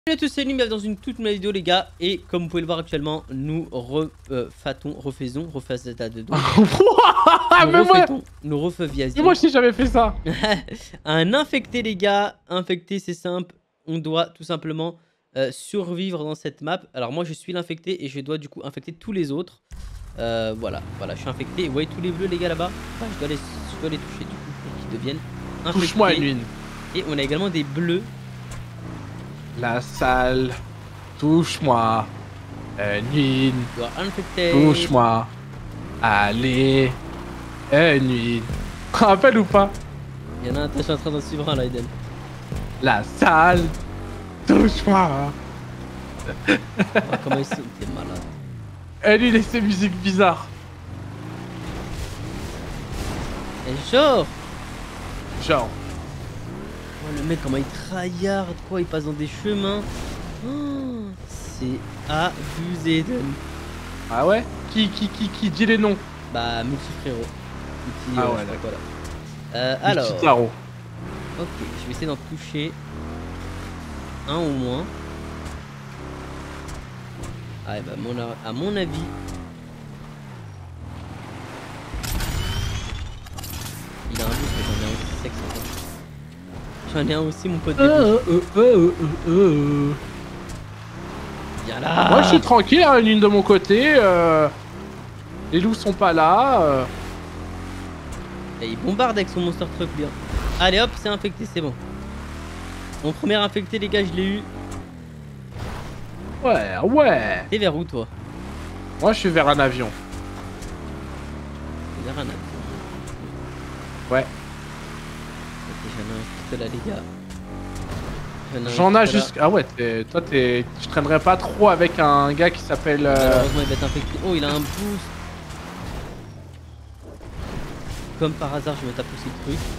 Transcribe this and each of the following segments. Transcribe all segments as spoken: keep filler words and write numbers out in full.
Salut à tous, c'est Nîmes dans une toute nouvelle vidéo les gars. Et comme vous pouvez le voir actuellement, nous refatons, refaisons, refaisons de dos. Nous refaisons, nous refaisions. Mais moi je sais jamais fait ça. Un infecté les gars, infecté c'est simple. On doit tout simplement euh, survivre dans cette map. Alors moi je suis l'infecté et je dois du coup infecter tous les autres. Euh, voilà, voilà, je suis infecté. Vous voyez tous les bleus les gars là-bas, enfin, je, dois les, je dois les toucher du coup pour qu'ils deviennent infectés. Touche-moi une. Et on a également des bleus. La salle. Touche-moi. Une. Touche-moi. Allez. Une. Rappelle ou pas? Il y en a un, je suis en train d'en suivre un là, Eden. La salle. Touche-moi. Oh, comment ils sont, t'es malade. Et lui, il a ses musiques bizarres. Et genre. Genre. Oh, le mec, comment il tryhard, quoi, il passe dans des chemins. Oh, c'est abusé, Eden. Ah ouais? Qui, qui, qui, qui dit les noms? Bah, multi frérot. Multi, ah euh, ouais, d'accord. Euh, alors. Tarot. Ok, je vais essayer d'en toucher un au moins. Ah, bah, mon, à mon avis. Il a un boost, mais j'en ai un aussi sexe en fait. J'en ai un aussi, mon pote. Euh, euh, euh, euh, euh. Viens là. Moi, je suis tranquille, hein, une de mon côté. Euh... Les loups sont pas là. Euh... Et il bombarde avec son monster truck bien. Allez hop, c'est infecté, c'est bon. Mon premier infecté, les gars, je l'ai eu. Ouais, ouais. T'es vers où, toi? Moi, je suis vers un avion. Vers un avion. Ouais. Ok, j'en ai un juste là, les gars. J'en ai juste. Ah ouais, es... toi, t'es. Je traînerais pas trop avec un gars qui s'appelle. Euh... Malheureusement, il va être infecté. Oh, il a un boost. Comme par hasard, je me tape aussi le truc.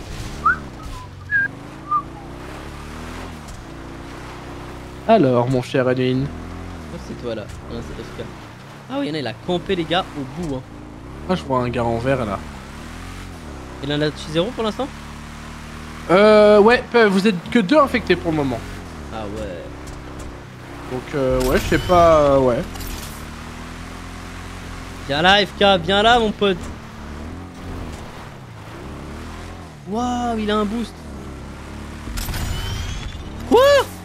Alors, mon cher Adeline. Oh, c'est toi là. Non, c'est F K. Ah oui, il y en a, il a campé les gars au bout. Hein. Ah, je vois un gars en vert là. Il en a tué zéro pour l'instant? Euh, ouais, vous êtes que deux infectés pour le moment. Ah ouais. Donc, euh, ouais, je sais pas. Euh, ouais. Viens là, F K, viens là, mon pote. Waouh, il a un boost. Quoi?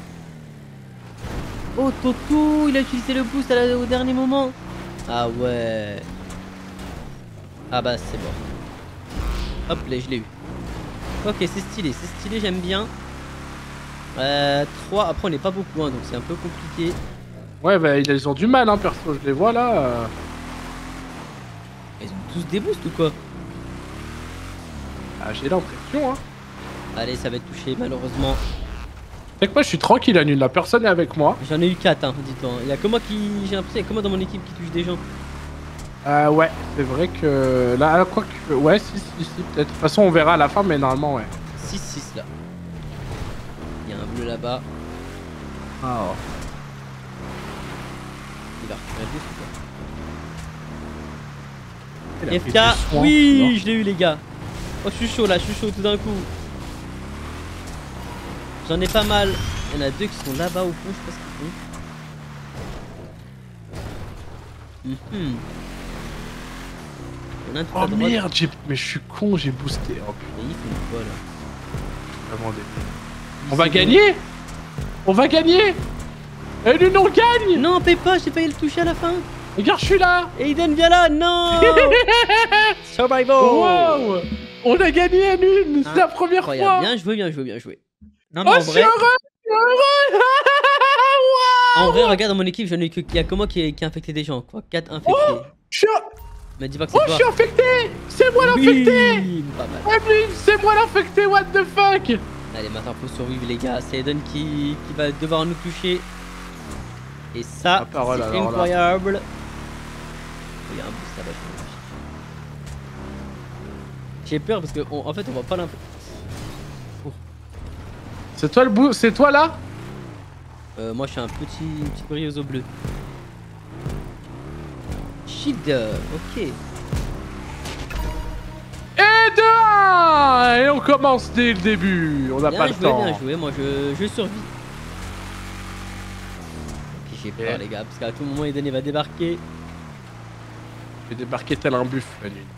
Oh, Toto, il a utilisé le boost à la, au dernier moment. Ah ouais. Ah bah, c'est bon. Hop, là, je l'ai eu. Ok, c'est stylé, c'est stylé, j'aime bien. Euh, trois, après on n'est pas beaucoup, hein, donc c'est un peu compliqué. Ouais, bah ils ont du mal, hein, perso, je les vois là. Euh... Ils ont tous des boosts ou quoi? Ah, j'ai l'impression, hein. Allez, ça va être touché, malheureusement. C'est que moi je suis tranquille, Anune, la personne est avec moi. J'en ai eu quatre, hein, dis-toi. Il y a que moi qui. J'ai l'impression qu'il y a que moi dans mon équipe qui touche des gens. Euh, ouais, c'est vrai que là, quoi que. Ouais, si, si, si, peut-être. De toute façon, on verra à la fin, mais normalement, ouais. six six là. Il y a un bleu là-bas. Ah, oh. Il va récupérer le boost ou quoi? F K, oui, non. Je l'ai eu, les gars. Oh, je suis chaud là, je suis chaud tout d'un coup. J'en ai pas mal. Il y en a deux qui sont là-bas au fond, je sais pas ce qu'ils font. Mm-hmm. Oh merde, mais je suis con, j'ai boosté. Oh putain. Il fait quoi là? Vraiment des... On va gagner. On va gagner. Et nous, on gagne. Non, paye pas, j'ai failli le toucher à la fin. Regarde, je suis là. Aiden, viens là, non. Survival. Wow. On a gagné à l'une, c'est la première fois. Bien joué, bien joué, bien joué. Non, mais oh, en vrai... heureux, heureux. Wow. En vrai, regarde dans mon équipe, j'en ai que... Il y a que moi qui, qui a infecté des gens, quoi. quatre infectés. Oh, je suis... Mais dis pas que c'est oh, toi. je suis infecté. C'est moi l'infecté. Oui, pas mal. C'est moi l'infecté, what the fuck. Allez, maintenant faut survivre les gars. C'est Eden qui... qui va devoir nous toucher. Et ça, c'est incroyable. Là. Il y a un boost là-bas. J'ai peur parce que on... en fait on voit pas l'infecté. Oh. C'est toi le bout, c'est toi là? Euh, moi je suis un petit, une petite brilleuse au bleu. Shield, ok. Et deux un. Et on commence dès le début. On n'a pas joué, le temps. Bien joué, moi je, je survis. J'ai peur okay. les gars, parce qu'à tout moment Eden il va débarquer. Je vais débarquer tel un buffle la nuit.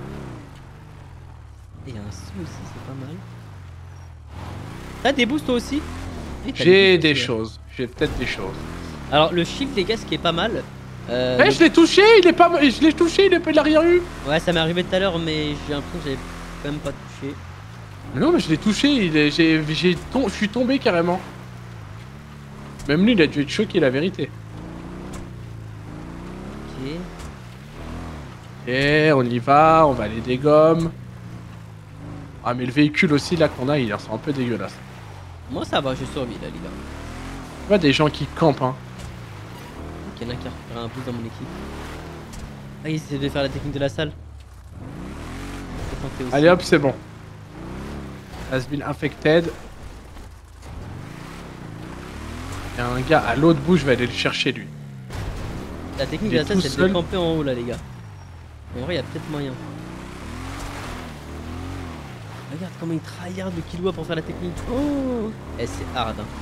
Et un sou aussi, c'est pas mal. T'as des boosts toi aussi? J'ai des, des choses, j'ai peut-être des choses. Alors le shield les gars, ce qui est pas mal. Euh, eh, le... je l'ai touché, il est pas, je l'ai touché, il, est... il a rien eu. Ouais, ça m'est arrivé tout à l'heure, mais j'ai l'impression que j'avais quand même pas touché. Non, mais je l'ai touché, il est... j'ai, j'ai, tom... je suis tombé carrément. Même lui, il a dû être choqué, la vérité. Ok. Ok, on y va, on va les dégommer. Ah, mais le véhicule aussi là qu'on a, il ressemble un peu dégueulasse. Moi ça va, je survis là, les gars. Tu vois des gens qui campent, hein. Ok, il y en a qui a un boost dans mon équipe. Ah, il essaie de faire la technique de la salle. Allez hop, c'est bon. Has been infected. Il y a un gars à l'autre bout, je vais aller le chercher lui. La technique de la salle, c'est de camper en haut là, les gars. En vrai, il y a peut-être moyen. Regarde comment il tryhard le Killua pour faire la technique. Oh, eh, c'est hard. Hein.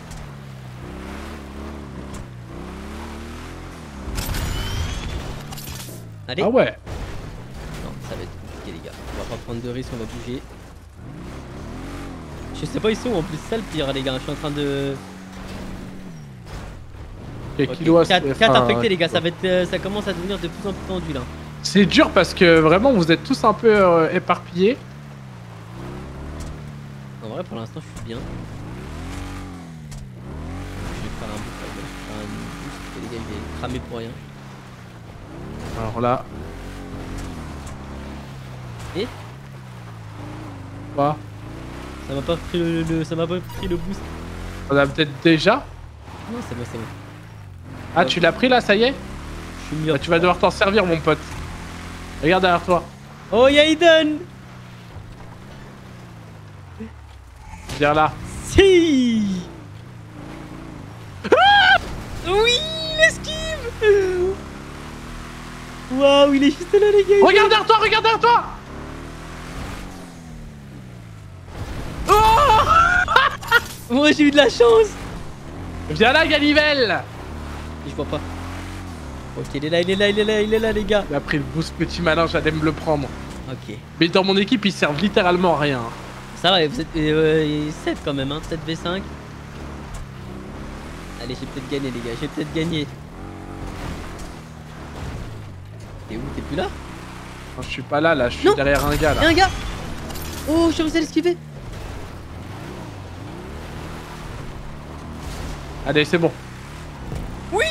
Allez. Ah ouais. Non, ça va être compliqué les gars. On va pas prendre de risques, on va bouger. Je sais pas ils sont en plus, ça le pire les gars. Je suis en train de... Okay, quatre infectés les gars, ça, va être, euh, ça commence à devenir de plus en plus tendu là. C'est dur parce que vraiment vous êtes tous un peu euh, éparpillés. En vrai pour l'instant je suis bien. Je vais faire un boost, je vais faire un boost, les gars il est cramé pour rien. Alors là. Et quoi? Ça m'a pas pris le, le ça m'a pas pris le boost. On a peut-être déjà? Non c'est bon c'est bon. Ah, tu l'as pris là, ça y est? Je suis mieux. Bah, tu vas devoir t'en servir, mon pote. Regarde derrière toi. Oh, y'a Eden! Viens là. Si! Ah oui, il esquive! Waouh, il est juste là, les gars. Regarde derrière toi, regarde derrière toi! Oh! Moi, j'ai eu de la chance! Viens là, Galivelle! Je vois pas. Ok, il est là, il est là, il est là, il est là, les gars. Il a pris le boost petit malin, j'allais me le prendre. Ok. Mais dans mon équipe, ils servent littéralement à rien. Ça va, vous êtes euh, sept quand même, hein, sept v cinq. Allez, j'ai peut-être gagné, les gars, j'ai peut-être gagné. T'es où? T'es plus là? Non, je suis pas là, là, je suis non. derrière un gars là. Y'a un gars! Oh, j'ai réussi à l'esquiver. Allez, c'est bon. Oui.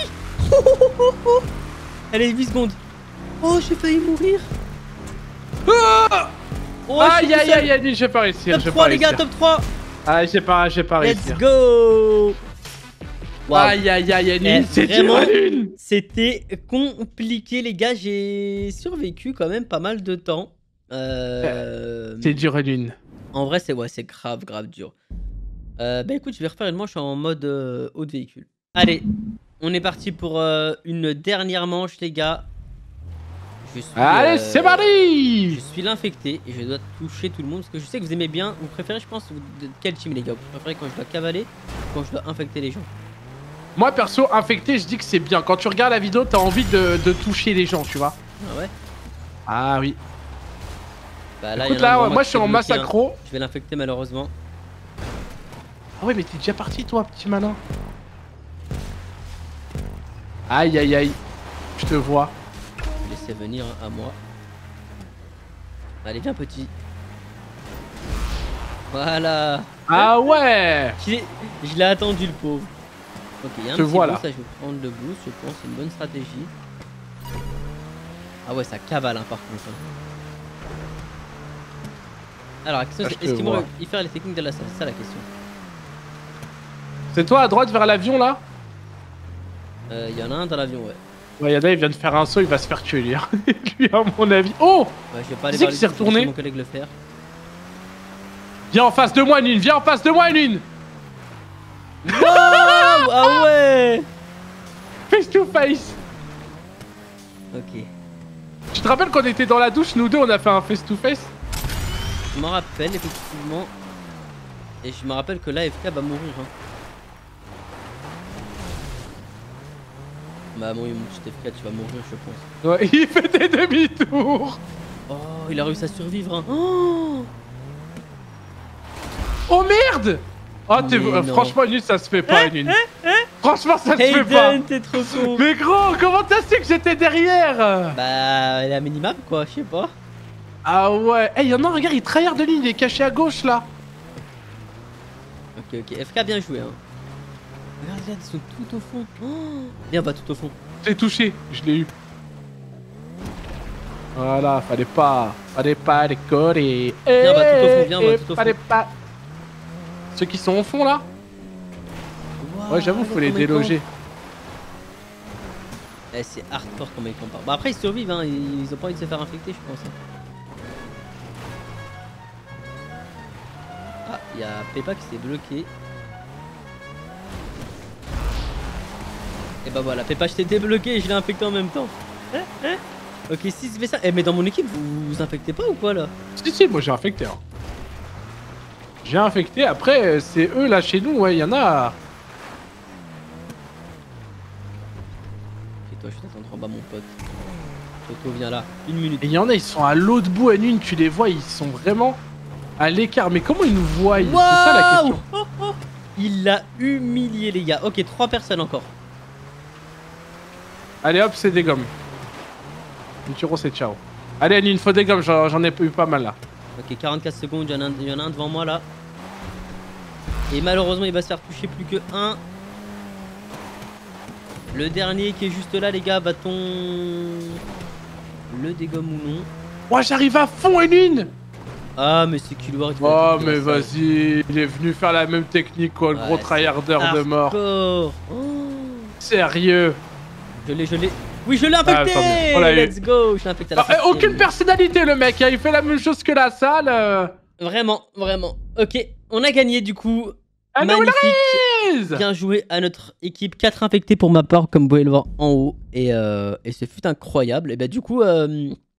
Allez, huit secondes. Oh, j'ai failli mourir. Ah oh, aïe aïe aïe aïe, j'ai pas réussi. Top trois, les gars, top trois. Ah, j'ai pas, j'ai pas réussi. Let's go. Wow. Aïe aïe aïe aïe, c'est vraiment. C'était compliqué, les gars. J'ai survécu quand même pas mal de temps. Euh... C'est dur, Lune. En vrai, c'est ouais, c'est grave, grave dur. Euh, bah écoute, je vais refaire une manche en mode euh, haut de véhicule. Allez, on est parti pour euh, une dernière manche, les gars. Je suis, Allez, euh, c'est parti. Je suis l'infecté et je dois toucher tout le monde parce que je sais que vous aimez bien. Vous préférez, je pense, de quel team, les gars? Vous préférez quand je dois cavaler ou quand je dois infecter les gens? Moi, perso, infecté, je dis que c'est bien. Quand tu regardes la vidéo, t'as envie de, de toucher les gens, tu vois. Ah ouais? Ah oui. Bah là, écoute, là, ouais, moi, je suis en massacro. Je vais l'infecter, malheureusement. Ah ouais, mais t'es déjà parti, toi, petit malin. Aïe, aïe, aïe. Je te vois. Je vais laisser venir à moi. Allez, viens, petit. Voilà. Ah ouais. Je l'ai attendu, le pauvre. Ok, il y a un te petit vois, boost, là. ça, je vais prendre le boost, je pense, c'est une bonne stratégie. Ah ouais, ça cavale, hein, par contre. Alors, la question, ah, c'est est-ce qu'ils vont y faire les techniques de la salle? C'est ça la question. C'est toi à droite vers l'avion, là? Il euh, y en a un dans l'avion, ouais. Ouais, y'en a, il vient de faire un saut, il va se faire tuer, lui. Lui, à mon avis. Oh! Ouais, je vais pas aller voir. C'est qui s'est retourné? Mon collègue le faire. Viens en face de moi, Nune! Viens en face de moi, Nune! Wow! Ah ouais! Face to face! Ok. Tu te rappelles qu'on était dans la douche, nous deux, on a fait un face to face? Je m'en rappelle, effectivement. Et je me rappelle que là, F K va mourir. Hein. Bah mon, mon petit F K, tu vas mourir, je pense. Ouais, il fait des demi-tours. Oh, il a réussi à survivre, hein. Oh, oh merde. Oh, t'es... Mais Euh, non. franchement, une ça se fait pas, une une. Franchement, ça se fait pas. Hayden, t'es trop con. Mais gros, comment t'as su que j'étais derrière? Bah, elle est à minimap, quoi, je sais pas. Ah ouais. Eh, hey, y'en a un, regarde, il tryhard de ligne, il est caché à gauche, là. Ok, ok, F K, bien joué, hein. Regarde, regarde, ils sont tout au fond. Oh, viens, pas tout au fond. Je l'ai touché, je l'ai eu. Voilà, fallait pas, fallait pas décoller. Viens, va tout au fond, viens, va tout au fond. Fallait pas. Ceux qui sont au fond là. Wow, Ouais, j'avoue, faut les comment ils déloger. campent. Eh, c'est hardcore comment ils campent. Bah après ils survivent, hein. Ils, ils ont pas envie de se faire infecter, je pense. Hein. Ah, il y a Peppa qui s'est bloqué. Et bah voilà, Peppa je t'ai débloqué et je l'ai infecté en même temps. Hein, hein. Ok, si c'est fait ça. Eh mais dans mon équipe vous vous infectez pas ou quoi là? Si si, moi j'ai infecté. Hein. J'ai infecté. Après c'est eux là chez nous, ouais, il y en a. Et toi je t'attends en bas mon pote. Toto viens là, une minute. Et il y en a, ils sont à l'autre bout à une, tu les vois, ils sont vraiment à l'écart. Mais comment ils nous voient? C'est ça la question. Oh, oh. Il l'a humilié les gars. Ok, trois personnes encore. Allez hop, c'est des gommes. Nituro, c'est ciao. Allez, Annie, il faut des gommes, j'en ai eu pas mal là. Ok, quarante-quatre secondes, il y, en a un, il y en a un devant moi là. Et malheureusement, il va se faire toucher plus que un. Le dernier qui est juste là, les gars, va-t-on le dégomme ou non? Moi, j'arrive à fond, Annie. Ah, mais c'est Killward. Oh, mais vas-y, il est venu faire la même technique quoi, le ouais, gros tryharder de mort. Oh. Sérieux? Je l'ai, je l'ai. Oui, je l'ai infecté. Ah, oh, let's go. Je l'ai infecté à la ah, aucune personnalité, le mec, hein, il fait la même chose que la salle. Euh... Vraiment, vraiment. Ok, on a gagné du coup. Ah, magnifique. Bien joué à notre équipe. quatre infectés pour ma part, comme vous pouvez le voir en haut. Et, euh, et ce fut incroyable. Et bah, du coup. Euh...